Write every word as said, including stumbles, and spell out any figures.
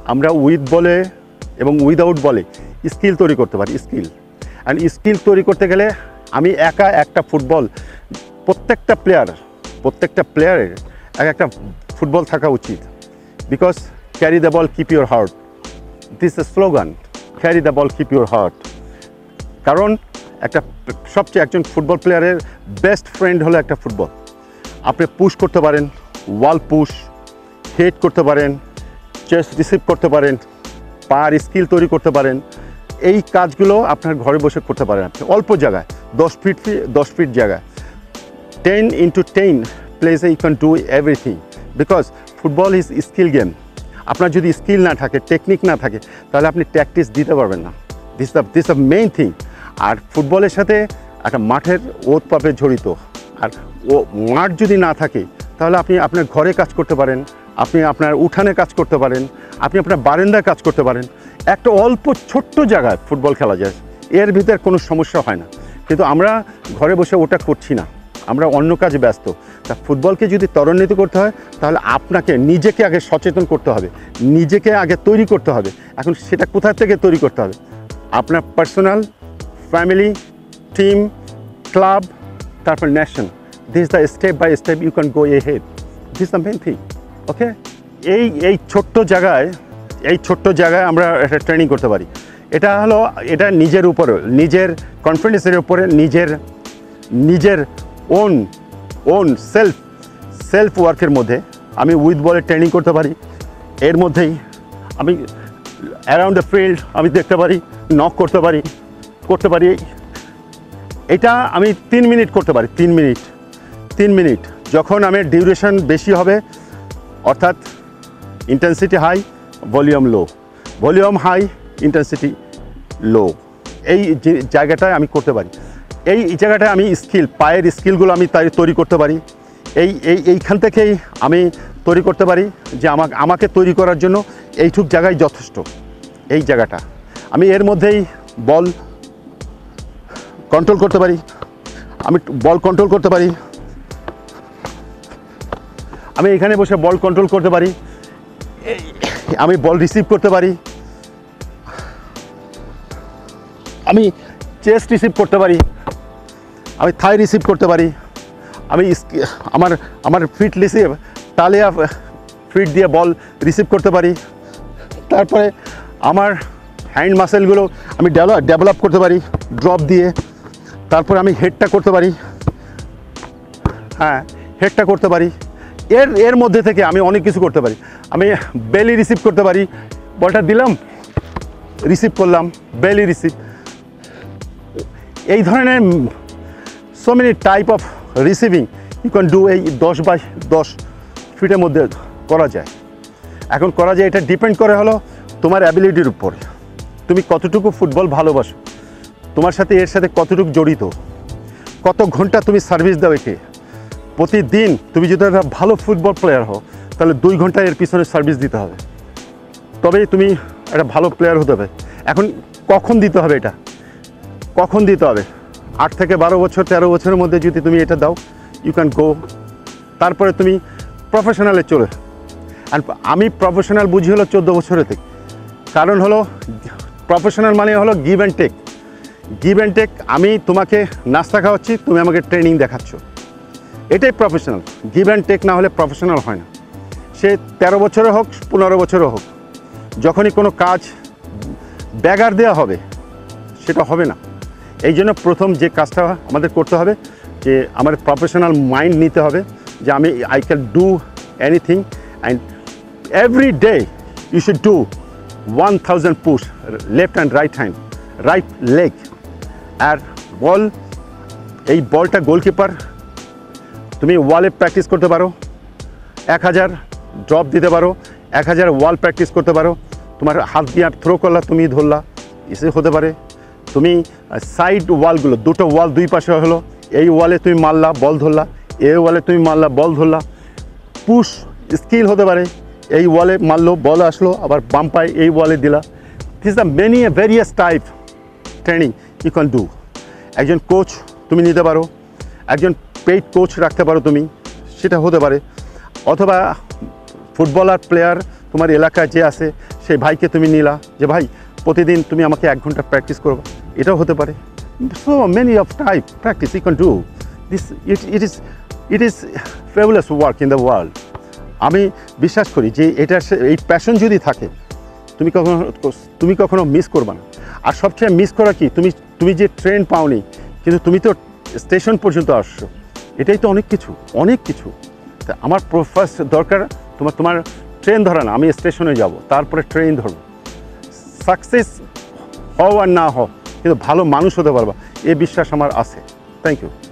আমরা উইথ বলে এবং উইদাউট বলে স্কিল তৈরি করতে পারি, স্কিল। অ্যান্ড স্কিল তৈরি করতে গেলে আমি একা একটা ফুটবল, প্রত্যেকটা প্লেয়ার প্রত্যেকটা প্লেয়ারের এক একটা ফুটবল থাকা উচিত। Because carry the ball, keep your heart, this a slogan, carry the ball, keep your heart. কারণ একটা সবচেয়ে একজন ফুটবল প্লেয়ারের বেস্ট ফ্রেন্ড হলো একটা ফুটবল। আপনি পুশ করতে পারেন, ওয়াল পুশ, হেড করতে পারেন, চেস্ট রিসিভ করতে পারেন, পার স্কিল তৈরি করতে পারেন। এই কাজগুলো আপনার ঘরে বসে করতে পারেন আপনি অল্প জায়গায়, দশ ফিট দশ ফিট জায়গায়। টেন ইন্টু টেন প্লেসে you can do everything, because football is skill game. আপনার যদি স্কিল না থাকে, টেকনিক না থাকে, তাহলে আপনি প্র্যাকটিস দিতে পারবেন না। This the this the main thing. আর ফুটবলের সাথে একটা মাঠের ওত পাপে জড়িত। আর ও মাঠ যদি না থাকে, তাহলে আপনি আপনার ঘরে কাজ করতে পারেন, আপনি আপনার উঠানে কাজ করতে পারেন, আপনি আপনার বারান্দায় কাজ করতে পারেন। একটা অল্প ছোট্ট জায়গায় ফুটবল খেলা যায়, এর ভিতরে কোনো সমস্যা হয় না। কিন্তু আমরা ঘরে বসে ওটা করছি না, আমরা অন্য কাজে ব্যস্ত। তা ফুটবলকে যদি ত্বরান্বিত করতে হয়, তাহলে আপনাকে নিজেকে আগে সচেতন করতে হবে, নিজেকে আগে তৈরি করতে হবে। এখন সেটা কোথা থেকে তৈরি করতে হবে? আপনার পার্সোনাল, ফ্যামিলি, টিম, ক্লাব, তারপর nation. This the step by step you can go ahead. This the main thing. Okay, এই এই ছোট্ট জায়গায় এই ছোট্ট জায়গায় আমরা একটা ট্রেনিং করতে পারি। এটা হলো এটা নিজের উপরে, নিজের কনফিডেন্সের উপরে, নিজের নিজের ওন ওন সেলফ সেলফ ওয়ার্কের মধ্যে আমি উইথ বলে ট্রেনিং করতে পারি। এর মধ্যেই আমি অ্যারাউন্ড দ্য ফিল্ড আমি দেখতে পারি, নক করতে পারি করতে পারি এটা আমি তিন মিনিট করতে পারি। তিন মিনিট তিন মিনিট যখন আমি ডিউরেশন বেশি হবে, অর্থাৎ intensity high, volume low, volume high, intensity low, এই যে জায়গাটায় আমি করতে পারি। এই জায়গাটায় আমি স্কিল, পায়ের স্কিলগুলো আমি তাই তৈরি করতে পারি। এই এই এইখান থেকেই আমি তৈরি করতে পারি যে আমাকে আমাকে তৈরি করার জন্য এইটুক জায়গায় যথেষ্ট। এই জায়গাটা আমি এর মধ্যেই বল কন্ট্রোল করতে পারি, আমি বল কন্ট্রোল করতে পারি, আমি এখানে বসে বল কন্ট্রোল করতে পারি, আমি বল রিসিভ করতে পারি, আমি চেস্ট রিসিভ করতে পারি, আমি থাই রিসিভ করতে পারি, আমি আমার আমার ফিট রিসিভ তালে ফিট দিয়ে বল রিসিভ করতে পারি। তারপরে আমার হ্যান্ড মাসেলগুলো আমি ডেভেলপ ডেভেলপ করতে পারি ড্রপ দিয়ে। তারপরে আমি হেডটা করতে পারি, হ্যাঁ হেডটা করতে পারি। এর এর মধ্যে থেকে আমি অনেক কিছু করতে পারি। আমি বেলি রিসিভ করতে পারি, বলটা দিলাম, রিসিভ করলাম, বেলি রিসিভ। এই ধরনের so many type of receiving you can do. এই দশ বাই দশ ফিটের মধ্যে করা যায়। এখন করা যায়, এটা ডিপেন্ড করে হলো তোমার অ্যাবিলিটির উপর, তুমি কতটুকু ফুটবল ভালোবাসো, তোমার সাথে এর সাথে কতটুকু জড়িত, কত ঘন্টা তুমি সার্ভিস দাও একে। প্রতিদিন তুমি যদি একটা ভালো ফুটবল প্লেয়ার হও, তাহলে দুই ঘন্টা এর পিছনে সার্ভিস দিতে হবে, তবেই তুমি একটা ভালো প্লেয়ার হতে হবে। এখন কখন দিতে হবে এটা, কখন দিতে হবে? আট থেকে বারো বছর তেরো বছরের মধ্যে যদি তুমি এটা দাও, ইউ ক্যান গো। তারপরে তুমি প্রফেশনালে চলে। আর আমি প্রফেশনাল বুঝি হলো চোদ্দো বছরের থেকে। কারণ হলো প্রফেশনাল মানে হলো give and take. Give and take, আমি তোমাকে নাস্তা খাওয়াচ্ছি, তুমি আমাকে ট্রেনিং দেখাচ্ছ, এটাই প্রফেশনাল। গিভ অ্যান্ড টেক না হলে প্রফেশনাল হয় না। সে তেরো বছরে হোক, পনেরো বছরে হোক, যখনই কোনো কাজ ব্যাগার দেওয়া হবে, সেটা হবে না। এই জন্য প্রথম যে কাজটা আমাদের করতে হবে, যে আমার প্রফেশনাল মাইন্ড নিতে হবে, যে আমি I can do anything and every day you should do one thousand push, left and right hand, right leg. আর বল, এই বলটা গোলকিপার, তুমি ওয়ালে প্র্যাকটিস করতে পারো, এক হাজার ড্রপ দিতে পারো, এক হাজার ওয়াল প্র্যাকটিস করতে পারো। তোমার হাত দিয়ে থ্রো করলা, তুমি ধরলা, এসে হতে পারে। তুমি সাইড ওয়ালগুলো, দুটো ওয়াল দুই পাশে হলো, এই ওয়ালে তুমি মারলা, বল ধরলা, এই ওয়ালে তুমি মারলা, বল ধরলা। পুশ স্কিল হতে পারে, এই ওয়ালে মারলো, বল আসলো, আবার বাম পায়ে এই ওয়ালে দিলা। This the many various type training you can do. একজন কোচ তুমি নিতে পারো, একজন পেইড কোচ রাখতে পারো তুমি, সেটা হতে পারে। অথবা ফুটবলার প্লেয়ার তোমার এলাকায় যে আছে সেই ভাইকে তুমি নিলা যে ভাই প্রতিদিন তুমি আমাকে এক ঘন্টা প্র্যাকটিস করবা, এটাও হতে পারে। So many of type practice you can do this, it it is it is fabulous work in the world. আমি বিশ্বাস করি যে এটার এই প্যাশন যদি থাকে তুমি কখনো তুমি কখনো মিস করবে না। আর সবচেয়ে মিস করা কি, তুমি তুমি যে ট্রেন পাওনি কিন্তু তুমি তো স্টেশন পর্যন্ত আসছো, এটাই তো অনেক কিছু, অনেক কিছু। তা আমার ফার্স্ট দরকার তোমার তোমার ট্রেন ধরা না, আমি স্টেশনে যাব, তারপরে ট্রেন ধরবো। সাকসেস হও আর না হও কিন্তু ভালো মানুষ হতে পারবা, এই বিশ্বাস আমার আছে। Thank you.